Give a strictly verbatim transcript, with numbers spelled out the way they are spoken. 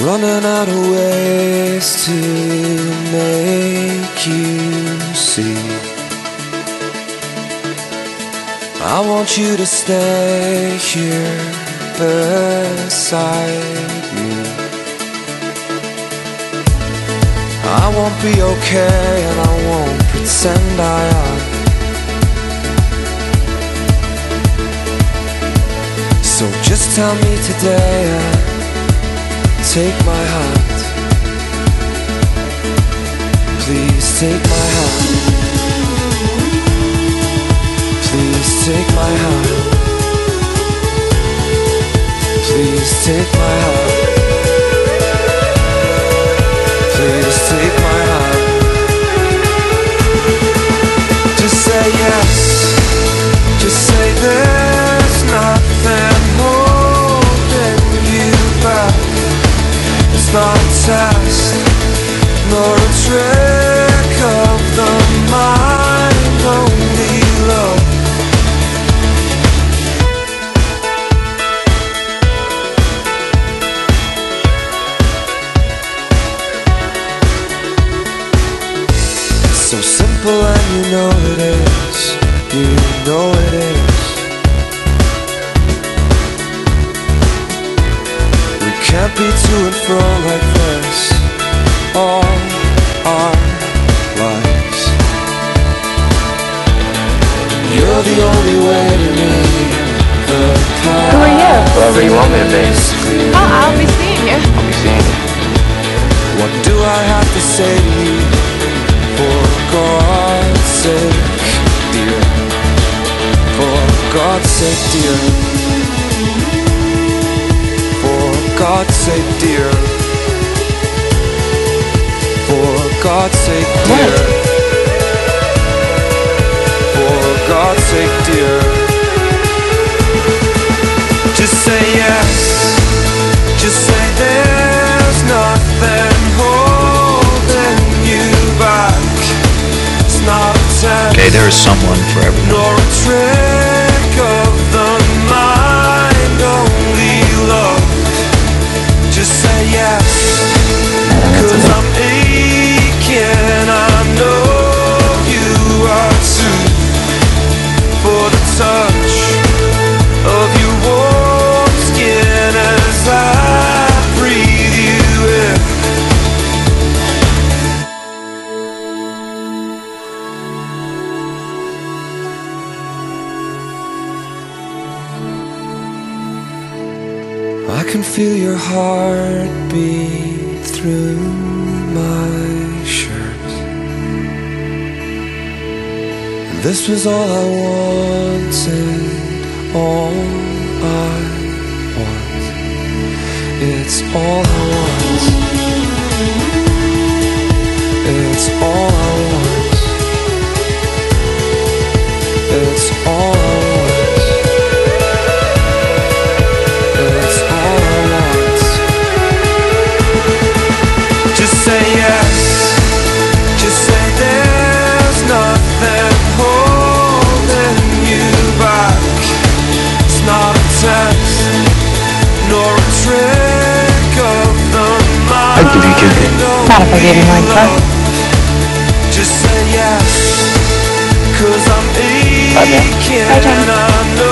running out of ways to make you see. I want you to stay here beside me. I won't be okay and I won't pretend I am. So just tell me today and take my hand. Please take my hand. Please take my hand. Please take my hand. Please take my hand. Just say yes. Just say there's nothing holding you back. It's not a test, nor a trick of the mind, only love. So simple and you know it is, you know it is. We can't be to and fro like this all our lives. You're the only way to me, the path. Who are you? Whoever you want me to be. Oh, I'll be seeing you. I'll be seeing you. What do I have to say to you? For God's sake, dear. For God's sake, dear. For God's sake, dear. For God's sake, dear. For God's sake, dear. Just say yes. Just say there's nothing holding you back. Not a test, Okay, there is someone for everyone. nor a trick of the mind, only love. Just say yes, cause I'm aching, I know you are too. For the touch of your warm skin as I breathe you in. I can feel your heartbeat through my shirt. And this was all I wanted, all I want. It's all I want. It's all I want. It's all I want. Say yes, just say there's nothing holding you back. It's not a test, nor a trick of the mind. I'd give you Junior. Not if I gave you mine first. Just say yes, cause I'm aching, Bye, John. and I know